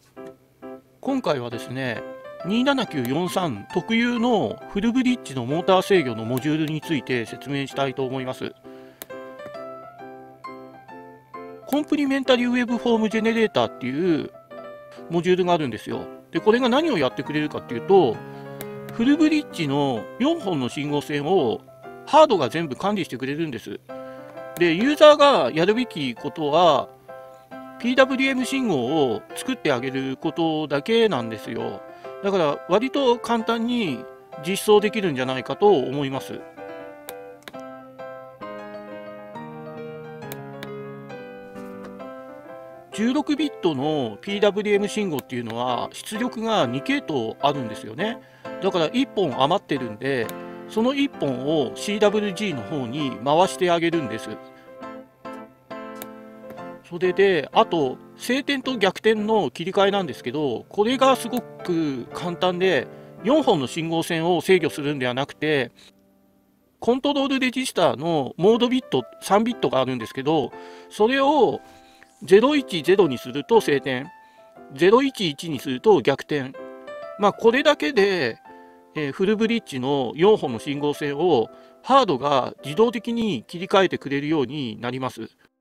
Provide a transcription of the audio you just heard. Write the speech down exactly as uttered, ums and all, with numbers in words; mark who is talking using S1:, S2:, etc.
S1: 今回はですね、にーななきゅうよんさん特有のフルブリッジのモーター制御のモジュールについて説明したいと思います。コンプリメンタリーウェブフォームジェネレーターっていうモジュールがあるんですよ。で、これが何をやってくれるかっていうと、フルブリッジのよんほんの信号線をハードが全部管理してくれるんです。で、ユーザーがやるべきことは、ピーダブリューエム 信号を作ってあげることだけなんですよ。だから割と簡単に実装できるんじゃないかと思います。じゅうろくビットの ピーダブリューエム 信号っていうのは出力がに系統あるんですよね。だからいっぽん余ってるんで、そのいっぽんを シーダブリュージー の方に回してあげるんです。それで、あと、晴天と逆転の切り替えなんですけど、これがすごく簡単で、よんほんの信号線を制御するんではなくて、コントロールレジスターのモードビットさんビットがあるんですけど、それをゼロいちゼロにすると晴天、ゼロいちいちにすると逆転。まあ、これだけで、えーフルブリッジのよんほんの信号線をハードが自動的に切り替えてくれるようになります。